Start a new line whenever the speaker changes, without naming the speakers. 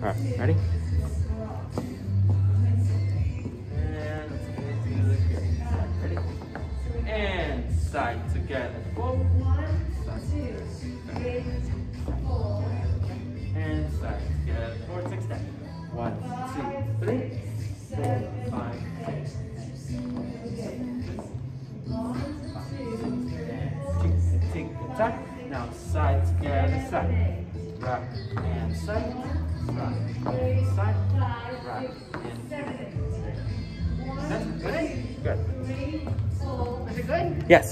Alright, ready? Ready? And side together. 4, 1, 2, 3, 4. And side together. 4, 6, 10. 1, 2, 3, 4, 5, 6. Take the time. Now side together, side. Rock and side. Rock and side. Rock and side. That's good. Good. Is it good? Yes.